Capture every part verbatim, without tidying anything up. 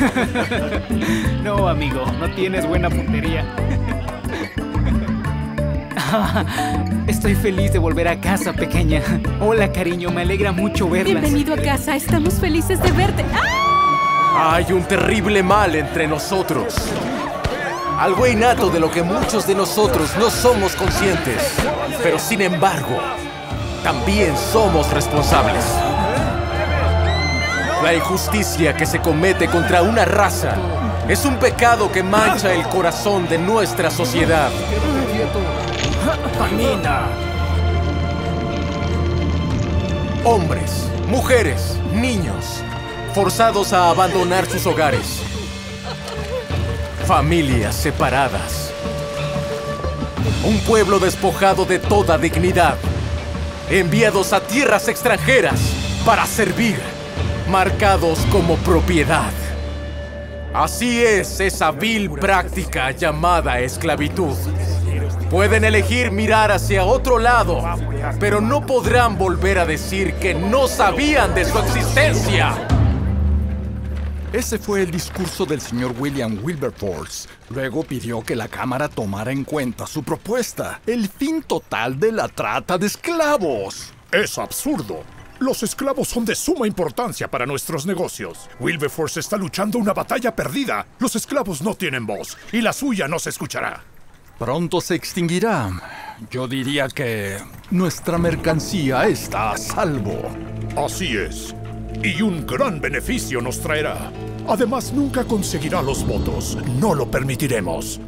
No, amigo, no tienes buena puntería. Estoy feliz de volver a casa, pequeña. Hola, cariño, me alegra mucho verlas. Bienvenido a casa, estamos felices de verte. ¡Ah! Hay un terrible mal entre nosotros. Algo innato de lo que muchos de nosotros no somos conscientes. Pero sin embargo, también somos responsables. La injusticia que se comete contra una raza es un pecado que mancha el corazón de nuestra sociedad. ¡Camina! Hombres, mujeres, niños, forzados a abandonar sus hogares. Familias separadas. Un pueblo despojado de toda dignidad. Enviados a tierras extranjeras para servir. Marcados como propiedad. Así es esa vil práctica llamada esclavitud. Pueden elegir mirar hacia otro lado, pero no podrán volver a decir que no sabían de su existencia. Ese fue el discurso del señor William Wilberforce. Luego pidió que la Cámara tomara en cuenta su propuesta, el fin total de la trata de esclavos. Es absurdo. Los esclavos son de suma importancia para nuestros negocios. Wilberforce está luchando una batalla perdida. Los esclavos no tienen voz, y la suya no se escuchará. Pronto se extinguirá. Yo diría que nuestra mercancía está a salvo. Así es. Y un gran beneficio nos traerá. Además, nunca conseguirá los votos. No lo permitiremos.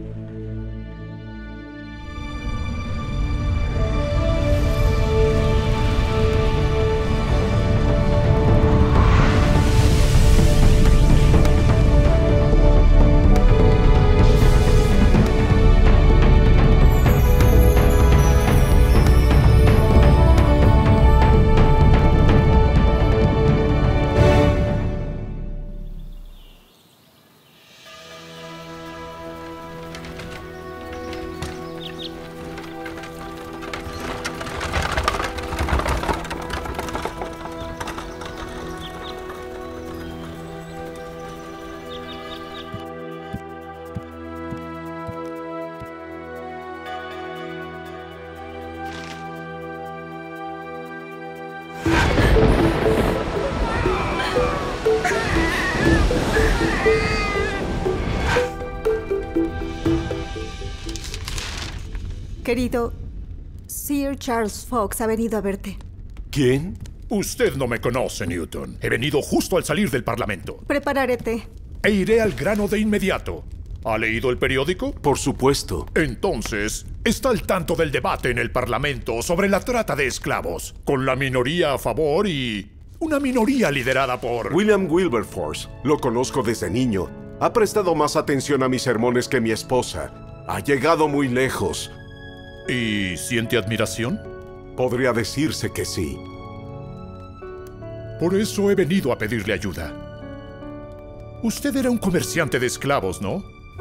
Querido, Sir Charles Fox ha venido a verte. ¿Quién? Usted no me conoce, Newton. He venido justo al salir del Parlamento. Prepararé té. E iré al grano de inmediato. ¿Ha leído el periódico? Por supuesto. Entonces, está al tanto del debate en el Parlamento sobre la trata de esclavos, con la minoría a favor y una minoría liderada por... William Wilberforce. Lo conozco desde niño. Ha prestado más atención a mis sermones que mi esposa. Ha llegado muy lejos. ¿Y siente admiración? Podría decirse que sí. Por eso he venido a pedirle ayuda. Usted era un comerciante de esclavos, ¿no?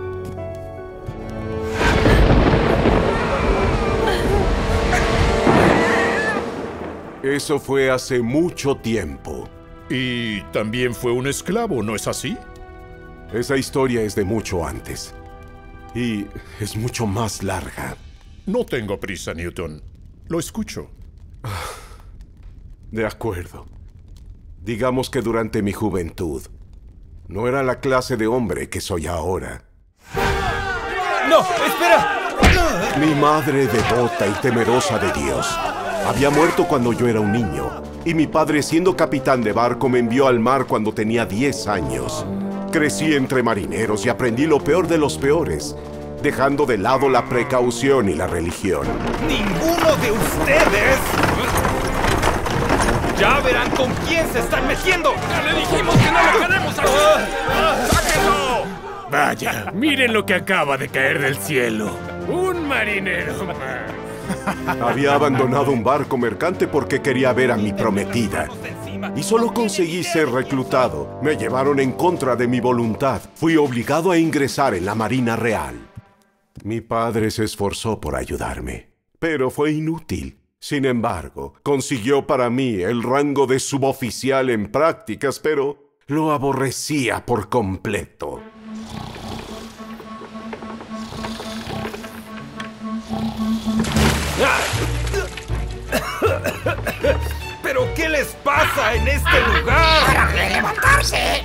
Eso fue hace mucho tiempo. Y también fue un esclavo, ¿no es así? Esa historia es de mucho antes. Y es mucho más larga. No tengo prisa, Newton. Lo escucho. De acuerdo. Digamos que durante mi juventud, no era la clase de hombre que soy ahora. ¡No! ¡Espera! Mi madre, devota y temerosa de Dios, había muerto cuando yo era un niño. Y mi padre, siendo capitán de barco, me envió al mar cuando tenía diez años. Crecí entre marineros y aprendí lo peor de los peores, dejando de lado la precaución y la religión. ¡Ninguno de ustedes! ¡Ya verán con quién se están metiendo! ¡Ya le dijimos que no lo queremos aquí! ¡Sáquenlo! Vaya, miren lo que acaba de caer del cielo. Un marinero. Había abandonado un barco mercante porque quería ver a mi prometida. Y solo conseguí ser reclutado. Me llevaron en contra de mi voluntad. Fui obligado a ingresar en la Marina Real. Mi padre se esforzó por ayudarme, pero fue inútil. Sin embargo, consiguió para mí el rango de suboficial en prácticas, pero Lo aborrecía por completo. ¿Pero qué les pasa en este lugar? ¡Para de levantarse!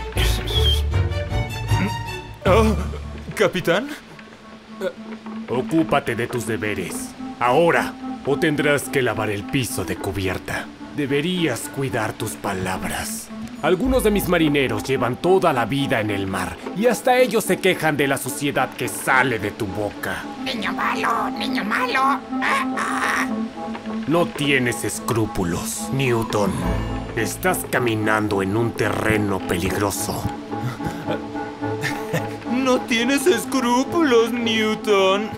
Oh, ¿capitán? Ocúpate de tus deberes. Ahora, o tendrás que lavar el piso de cubierta. Deberías cuidar tus palabras. Algunos de mis marineros llevan toda la vida en el mar y hasta ellos se quejan de la suciedad que sale de tu boca. ¡Niño malo! ¡Niño malo! Ah, ah. No tienes escrúpulos, Newton. Estás caminando en un terreno peligroso. No tienes escrúpulos, Newton.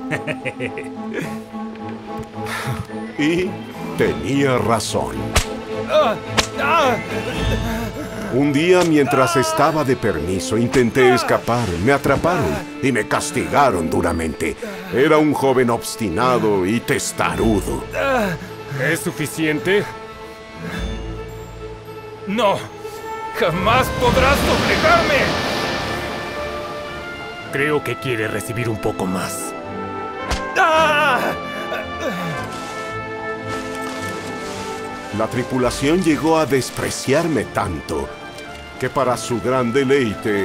Y tenía razón. Ah, ah. Un día, mientras estaba de permiso, intenté escapar. Me atraparon y me castigaron duramente. Era un joven obstinado y testarudo. ¿Es suficiente? ¡No! ¡Jamás podrás doblegarme! Creo que quiere recibir un poco más. ¡Ah! La tripulación llegó a despreciarme tanto que para su gran deleite,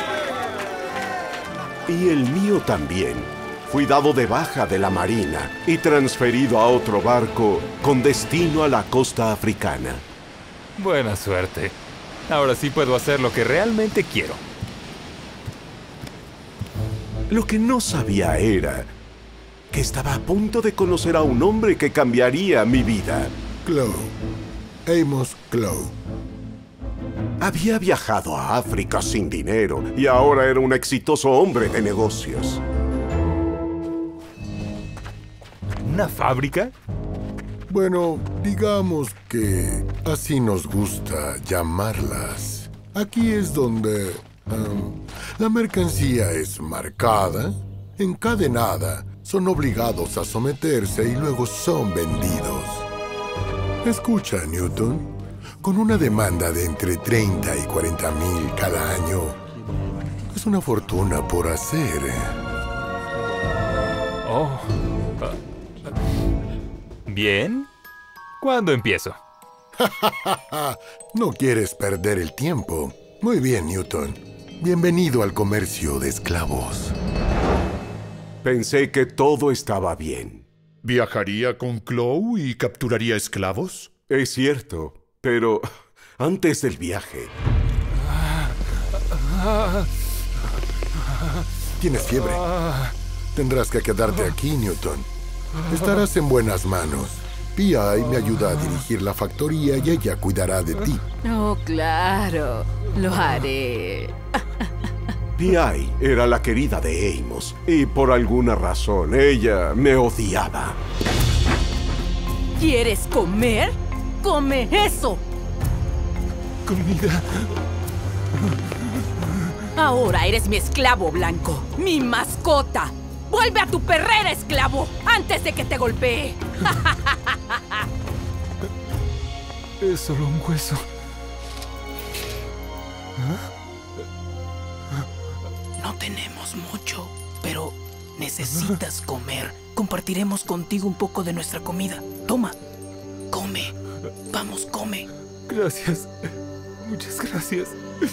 y el mío también, fui dado de baja de la marina y transferido a otro barco con destino a la costa africana. Buena suerte. Ahora sí puedo hacer lo que realmente quiero. Lo que no sabía era que estaba a punto de conocer a un hombre que cambiaría mi vida. Clow. Amos Clow. Había viajado a África sin dinero y ahora era un exitoso hombre de negocios. ¿Una fábrica? Bueno, digamos que así nos gusta llamarlas. Aquí es donde um, la mercancía es marcada, encadenada, son obligados a someterse y luego son vendidos. Escucha, Newton, con una demanda de entre treinta y cuarenta mil cada año, es una fortuna por hacer. Oh. Bien. ¿Cuándo empiezo? No quieres perder el tiempo. Muy bien, Newton. Bienvenido al comercio de esclavos. Pensé que todo estaba bien. ¿Viajaría con Clow y capturaría esclavos? Es cierto, pero antes del viaje... Tienes fiebre. Tendrás que quedarte aquí, Newton. Estarás en buenas manos. P I me ayuda a dirigir la factoría y ella cuidará de ti. Oh, claro. Lo haré. P I era la querida de Amos y por alguna razón ella me odiaba. ¿Quieres comer? ¡Come eso! Comida. Ahora eres mi esclavo blanco, mi mascota. ¡Vuelve a tu perrera, esclavo! ¡Antes de que te golpee! Es solo un hueso. No tenemos mucho, pero necesitas comer. Compartiremos contigo un poco de nuestra comida. Toma, come. Vamos, come. Gracias. Muchas gracias.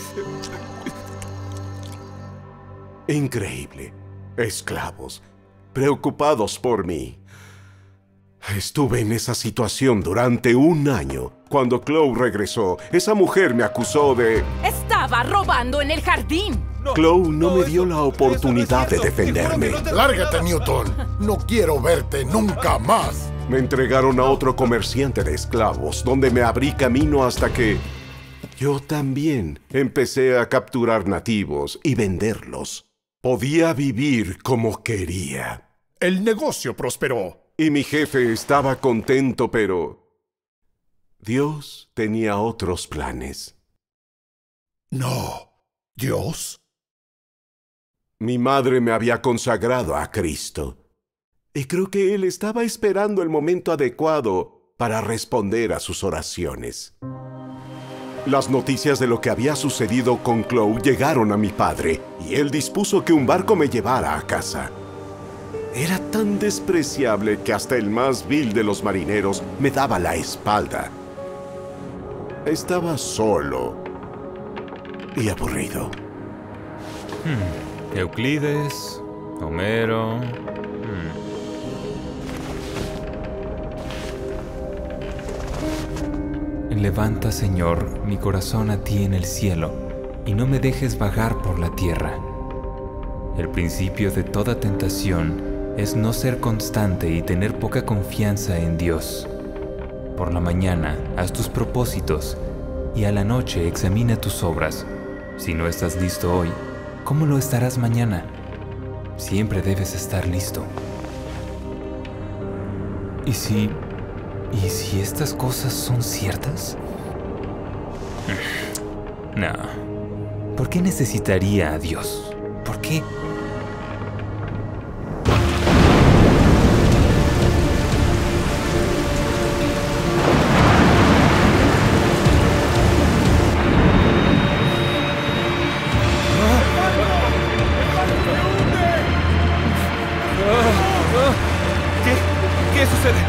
Increíble. Esclavos, preocupados por mí. Estuve en esa situación durante un año. Cuando Clow regresó, esa mujer me acusó de... ¡Estaba robando en el jardín! No, Clow no, no me dio la oportunidad de defenderme. ¡Lárgate, Newton! No quiero verte nunca más. Me entregaron a otro comerciante de esclavos, donde me abrí camino hasta que... yo también empecé a capturar nativos y venderlos. Podía vivir como quería. El negocio prosperó. Y mi jefe estaba contento, pero... Dios tenía otros planes. No. ¿Dios? Mi madre me había consagrado a Cristo. Y creo que Él estaba esperando el momento adecuado para responder a sus oraciones. Las noticias de lo que había sucedido con Chloe llegaron a mi padre, y él dispuso que un barco me llevara a casa. Era tan despreciable que hasta el más vil de los marineros me daba la espalda. Estaba solo y aburrido. Hmm. Euclides, Homero... Hmm. Levanta, Señor, mi corazón a ti en el cielo, y no me dejes vagar por la tierra. El principio de toda tentación es no ser constante y tener poca confianza en Dios. Por la mañana, haz tus propósitos, y a la noche examina tus obras. Si no estás listo hoy, ¿cómo lo estarás mañana? Siempre debes estar listo. ¿Y si... ¿Y si estas cosas son ciertas? No. ¿Por qué necesitaría a Dios? ¿Por qué? ¿Qué? ¿Qué sucede?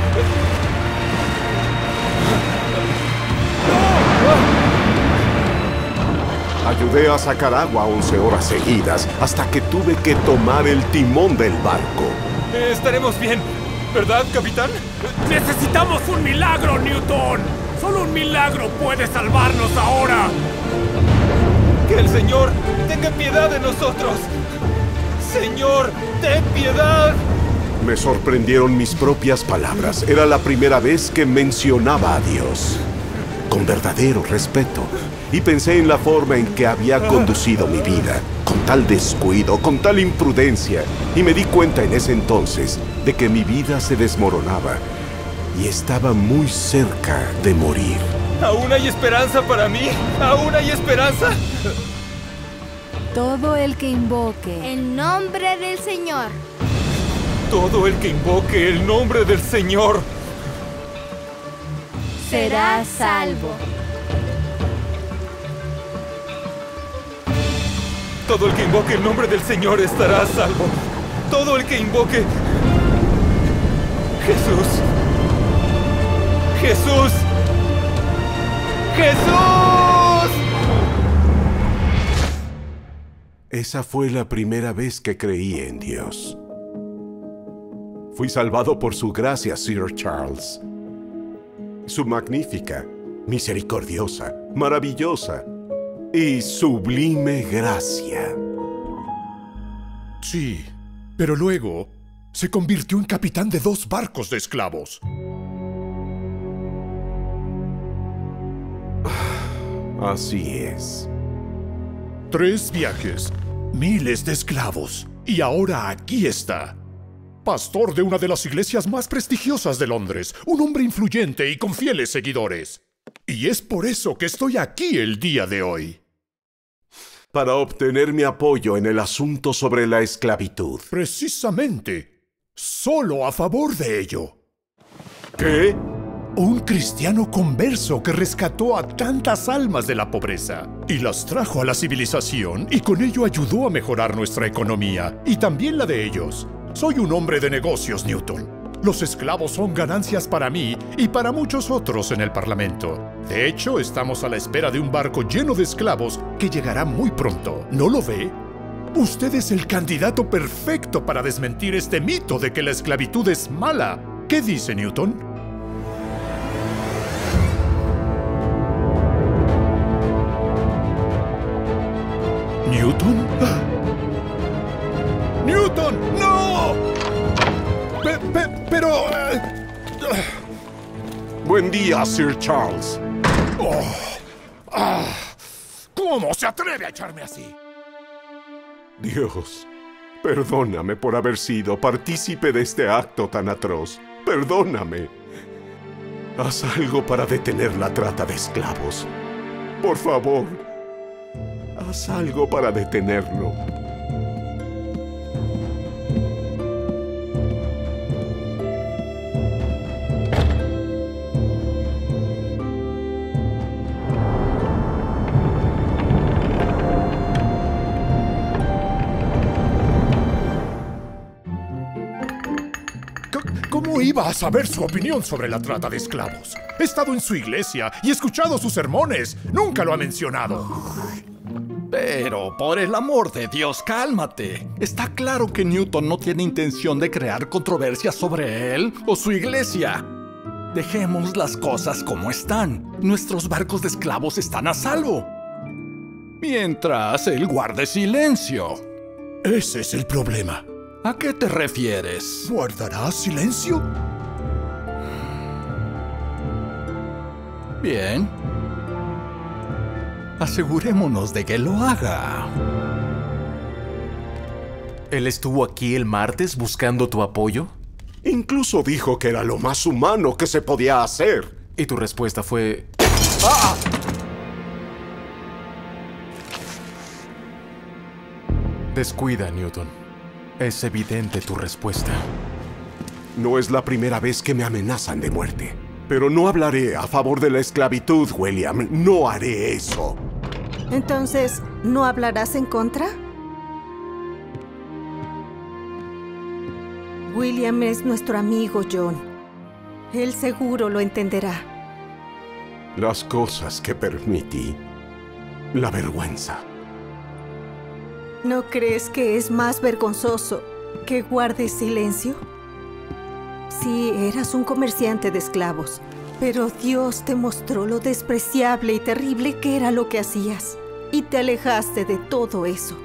Ayudé a sacar agua once horas seguidas hasta que tuve que tomar el timón del barco. Eh, estaremos bien, ¿verdad, capitán? ¡Necesitamos un milagro, Newton! ¡Solo un milagro puede salvarnos ahora! ¡Que el Señor tenga piedad de nosotros! ¡Señor, ten piedad! Me sorprendieron mis propias palabras. Era la primera vez que mencionaba a Dios con verdadero respeto. Y pensé en la forma en que había conducido mi vida, con tal descuido, con tal imprudencia. Y me di cuenta en ese entonces de que mi vida se desmoronaba y estaba muy cerca de morir. ¿Aún hay esperanza para mí? ¿Aún hay esperanza? Todo el que invoque el nombre del Señor. Todo el que invoque el nombre del Señor será salvo. Todo el que invoque el nombre del Señor estará a salvo. Todo el que invoque... Jesús. Jesús. Jesús. Esa fue la primera vez que creí en Dios. Fui salvado por su gracia, Sir Charles. Su magnífica, misericordiosa, maravillosa y sublime gracia. Sí, pero luego se convirtió en capitán de dos barcos de esclavos. Así es. Tres viajes, miles de esclavos, y ahora aquí está. Pastor de una de las iglesias más prestigiosas de Londres, un hombre influyente y con fieles seguidores. Y es por eso que estoy aquí el día de hoy. Para obtener mi apoyo en el asunto sobre la esclavitud. Precisamente. Solo a favor de ello. ¿Qué? Un cristiano converso que rescató a tantas almas de la pobreza y las trajo a la civilización y con ello ayudó a mejorar nuestra economía y también la de ellos. Soy un hombre de negocios, Newton. Los esclavos son ganancias para mí y para muchos otros en el Parlamento. De hecho, estamos a la espera de un barco lleno de esclavos que llegará muy pronto. ¿No lo ve? Usted es el candidato perfecto para desmentir este mito de que la esclavitud es mala. ¿Qué dice, Newton? ¿Newton? ¡Newton! ¡No! Pe pe pero... Uh, uh. Buen día, Sir Charles. Oh, ah, ¿cómo se atreve a echarme así? Dios, perdóname por haber sido partícipe de este acto tan atroz. Perdóname. Haz algo para detener la trata de esclavos. Por favor, haz algo para detenerlo. ¿Cómo iba a saber su opinión sobre la trata de esclavos? He estado en su iglesia y he escuchado sus sermones. Nunca lo ha mencionado. Pero, por el amor de Dios, cálmate. Está claro que Newton no tiene intención de crear controversias sobre él o su iglesia. Dejemos las cosas como están. Nuestros barcos de esclavos están a salvo. Mientras él guarde silencio. Ese es el problema. ¿A qué te refieres? ¿Guardará silencio? Bien. Asegurémonos de que lo haga. ¿Él estuvo aquí el martes buscando tu apoyo? Incluso dijo que era lo más humano que se podía hacer. Y tu respuesta fue... ¡Ah! Descuida, Newton. Es evidente tu respuesta. No es la primera vez que me amenazan de muerte. Pero no hablaré a favor de la esclavitud, William. No haré eso. Entonces, ¿no hablarás en contra? William es nuestro amigo, John. Él seguro lo entenderá. Las cosas que permití. La vergüenza. ¿No crees que es más vergonzoso que guardes silencio? Sí, eras un comerciante de esclavos, pero Dios te mostró lo despreciable y terrible que era lo que hacías, y te alejaste de todo eso.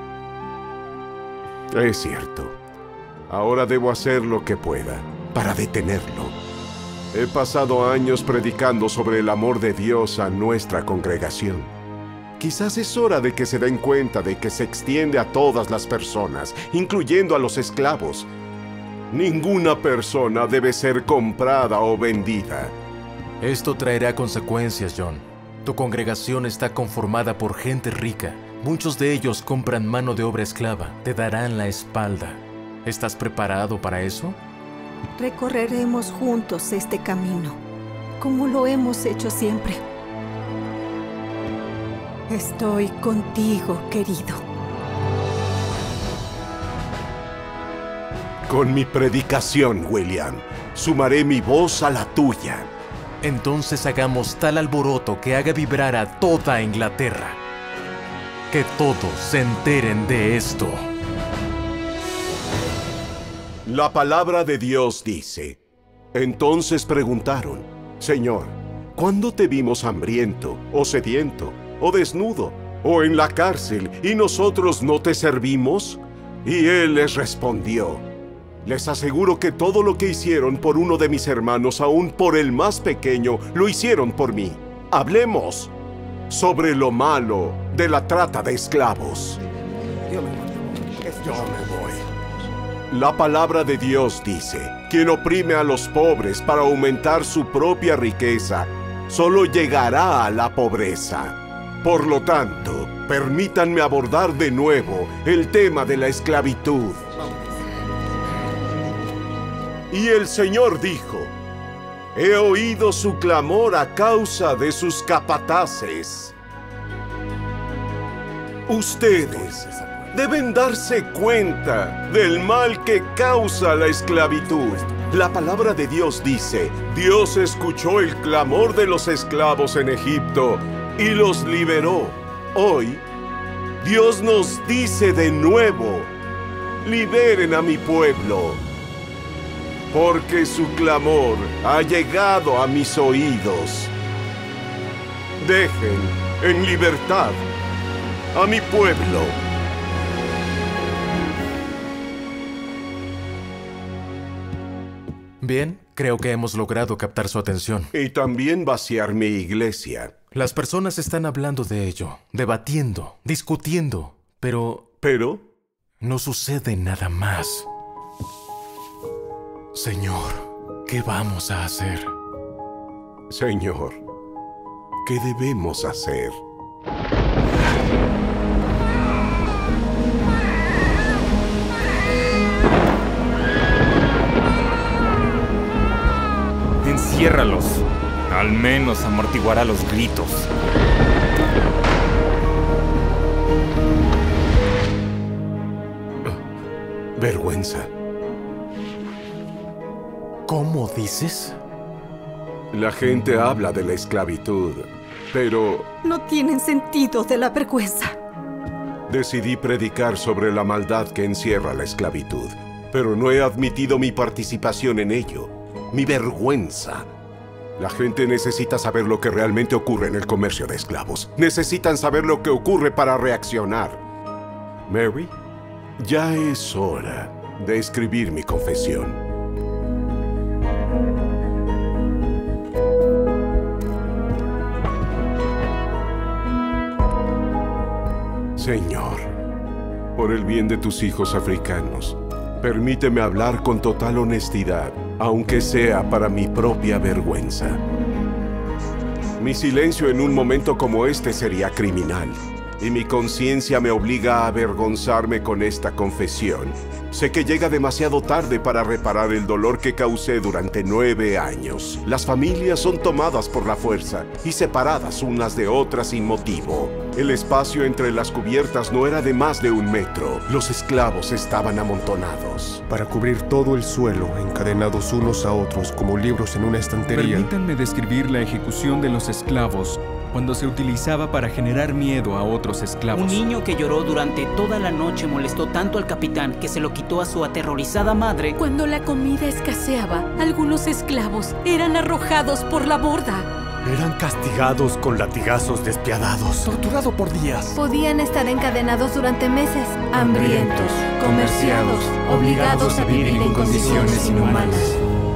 Es cierto. Ahora debo hacer lo que pueda para detenerlo. He pasado años predicando sobre el amor de Dios a nuestra congregación. Quizás es hora de que se den cuenta de que se extiende a todas las personas, incluyendo a los esclavos. Ninguna persona debe ser comprada o vendida. Esto traerá consecuencias, John. Tu congregación está conformada por gente rica. Muchos de ellos compran mano de obra esclava. Te darán la espalda. ¿Estás preparado para eso? Recorreremos juntos este camino, como lo hemos hecho siempre. Estoy contigo, querido. Con mi predicación, William, sumaré mi voz a la tuya. Entonces hagamos tal alboroto que haga vibrar a toda Inglaterra. Que todos se enteren de esto. La palabra de Dios dice: entonces preguntaron, Señor, ¿cuándo te vimos hambriento, o sediento, o desnudo, o en la cárcel, y nosotros no te servimos? Y él les respondió: les aseguro que todo lo que hicieron por uno de mis hermanos, aún por el más pequeño, lo hicieron por mí. Hablemos sobre lo malo de la trata de esclavos. Yo me voy. La palabra de Dios dice: quien oprime a los pobres para aumentar su propia riqueza, solo llegará a la pobreza. Por lo tanto, permítanme abordar de nuevo el tema de la esclavitud. Y el Señor dijo: he oído su clamor a causa de sus capataces. Ustedes deben darse cuenta del mal que causa la esclavitud. La palabra de Dios dice: Dios escuchó el clamor de los esclavos en Egipto y los liberó. Hoy, Dios nos dice de nuevo: liberen a mi pueblo, porque su clamor ha llegado a mis oídos. Dejen en libertad a mi pueblo. Bien, creo que hemos logrado captar su atención. Y también vaciar mi iglesia. Las personas están hablando de ello, debatiendo, discutiendo, pero... ¿Pero? No sucede nada más. Señor, ¿qué vamos a hacer? Señor, ¿qué debemos hacer? Enciérralos. Al menos amortiguará los gritos. Vergüenza. ¿Cómo dices? La gente habla de la esclavitud, pero No tienen sentido de la vergüenza. decidí predicar sobre la maldad que encierra la esclavitud, pero no he admitido mi participación en ello, mi vergüenza. La gente necesita saber lo que realmente ocurre en el comercio de esclavos. Necesitan saber lo que ocurre para reaccionar. Mary, ya es hora de escribir mi confesión. Señor, por el bien de tus hijos africanos, permíteme hablar con total honestidad, aunque sea para mi propia vergüenza. Mi silencio en un momento como este sería criminal, y mi conciencia me obliga a avergonzarme con esta confesión. Sé que llega demasiado tarde para reparar el dolor que causé durante nueve años. Las familias son tomadas por la fuerza y separadas unas de otras sin motivo. El espacio entre las cubiertas no era de más de un metro. Los esclavos estaban amontonados. Para cubrir todo el suelo, encadenados unos a otros como libros en una estantería. Permítanme describir la ejecución de los esclavos cuando se utilizaba para generar miedo a otros esclavos. Un niño que lloró durante toda la noche molestó tanto al capitán que se lo quitó a su aterrorizada madre. Cuando la comida escaseaba, algunos esclavos eran arrojados por la borda. Eran castigados con latigazos despiadados. Torturado por días. Podían estar encadenados durante meses, hambrientos, comerciados, obligados a vivir en condiciones inhumanas.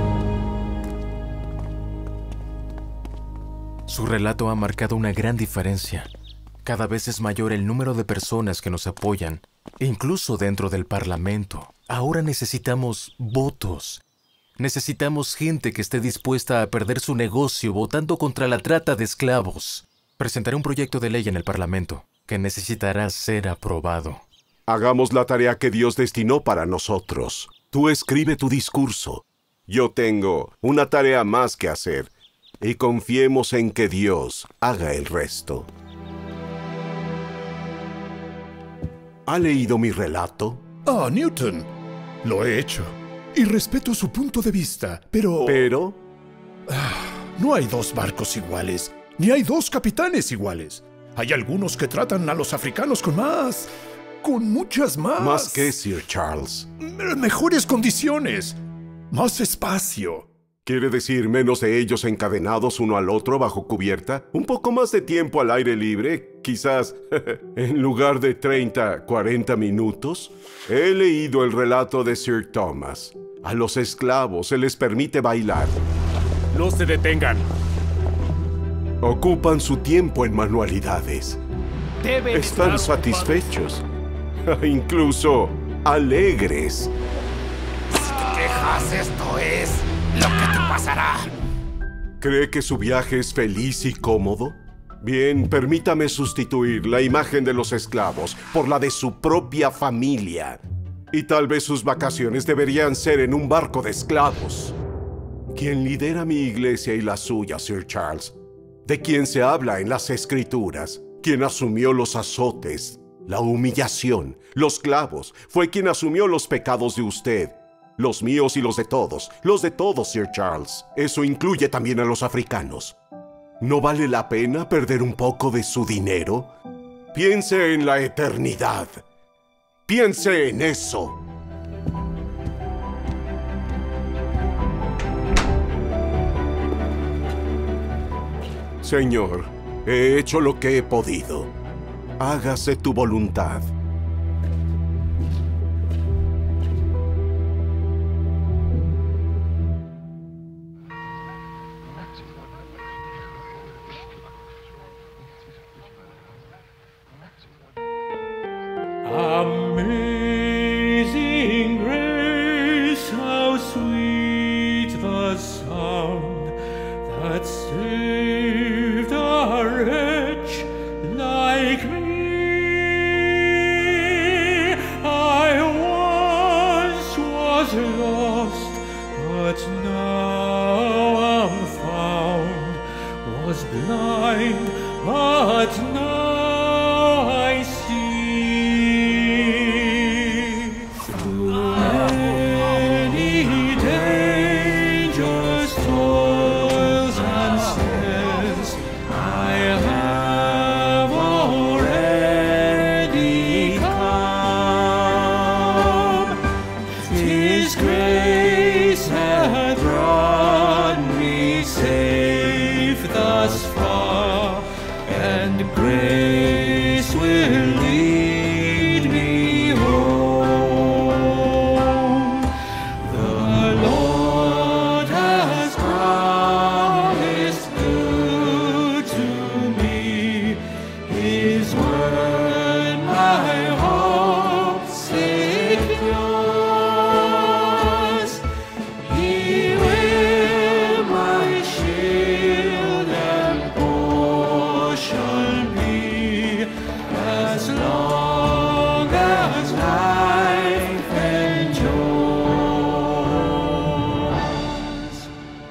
Su relato ha marcado una gran diferencia. Cada vez es mayor el número de personas que nos apoyan, incluso dentro del Parlamento. Ahora necesitamos votos. Necesitamos gente que esté dispuesta a perder su negocio votando contra la trata de esclavos. Presentaré un proyecto de ley en el Parlamento que necesitará ser aprobado. Hagamos la tarea que Dios destinó para nosotros. Tú escribe tu discurso. Yo tengo una tarea más que hacer. Y confiemos en que Dios haga el resto. ¿Ha leído mi relato? Ah, Newton. Lo he hecho. Y respeto su punto de vista, pero... ¿Pero? Ah, no hay dos barcos iguales, ni hay dos capitanes iguales. Hay algunos que tratan a los africanos con más... con muchas más... ¿Más qué, Sir Charles? Mejores condiciones. Más espacio. ¿Quiere decir menos de ellos encadenados uno al otro bajo cubierta? ¿Un poco más de tiempo al aire libre? Quizás, en lugar de treinta, cuarenta minutos. He leído el relato de Sir Thomas. A los esclavos se les permite bailar. ¡No se detengan! Ocupan su tiempo en manualidades. Deben Están estar satisfechos. Incluso alegres. Si te quejas, esto es lo que te pasará. ¿Cree que su viaje es feliz y cómodo? Bien, permítame sustituir la imagen de los esclavos por la de su propia familia. Y tal vez sus vacaciones deberían ser en un barco de esclavos. Quien lidera mi iglesia y la suya, Sir Charles, de quien se habla en las Escrituras, quien asumió los azotes, la humillación, los clavos, fue quien asumió los pecados de usted. Los míos y los de todos, los de todos, Sir Charles. Eso incluye también a los africanos. ¿No vale la pena perder un poco de su dinero? Piense en la eternidad. Piense en eso. Señor, he hecho lo que he podido. Hágase tu voluntad. Amazing grace, how sweet the sound that saved a wretch like me. I once was lost, but now am found, was blind, but now I see. Many grace will lead me home. The Lord has promised good to me. His word my hope secures. He will my shield and portion be, as long as life endures.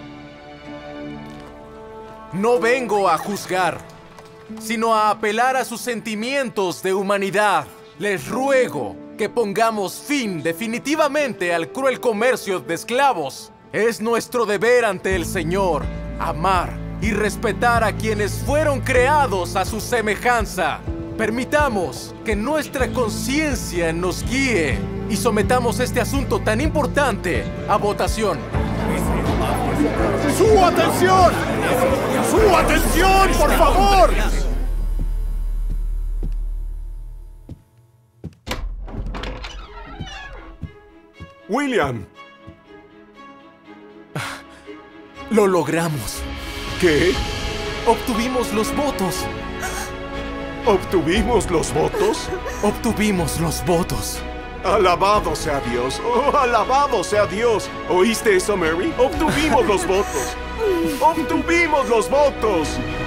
No vengo a juzgar, sino a apelar a sus sentimientos de humanidad. Les ruego que pongamos fin definitivamente al cruel comercio de esclavos. Es nuestro deber ante el Señor amar y respetar a quienes fueron creados a su semejanza. Permitamos que nuestra conciencia nos guíe y sometamos este asunto tan importante a votación. ¡Su atención! ¡Su atención, por favor! William. Lo logramos. ¿Qué? Obtuvimos los votos. ¿Obtuvimos los votos? Obtuvimos los votos. Alabado sea Dios. Oh, alabado sea Dios. ¿Oíste eso, Mary? Obtuvimos los votos. Obtuvimos los votos.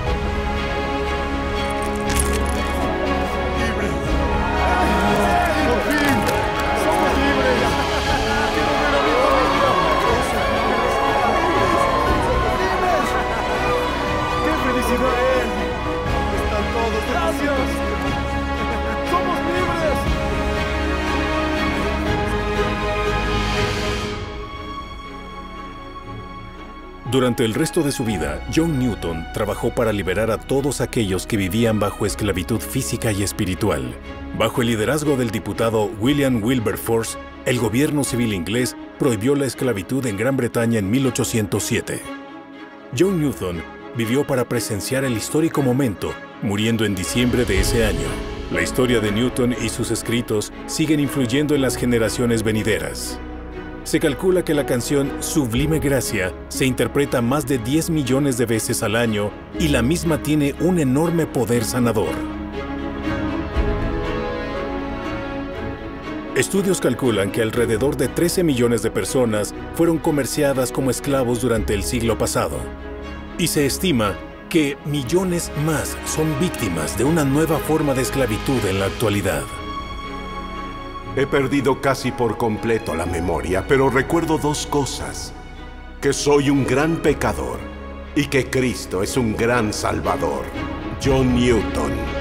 Durante el resto de su vida, John Newton trabajó para liberar a todos aquellos que vivían bajo esclavitud física y espiritual. Bajo el liderazgo del diputado William Wilberforce, el gobierno civil inglés prohibió la esclavitud en Gran Bretaña en mil ochocientos siete. John Newton vivió para presenciar el histórico momento, muriendo en diciembre de ese año. La historia de Newton y sus escritos siguen influyendo en las generaciones venideras. Se calcula que la canción Sublime Gracia se interpreta más de diez millones de veces al año y la misma tiene un enorme poder sanador. Estudios calculan que alrededor de trece millones de personas fueron comerciadas como esclavos durante el siglo pasado. Y se estima que millones más son víctimas de una nueva forma de esclavitud en la actualidad. He perdido casi por completo la memoria, pero recuerdo dos cosas. Que soy un gran pecador y que Cristo es un gran salvador. John Newton.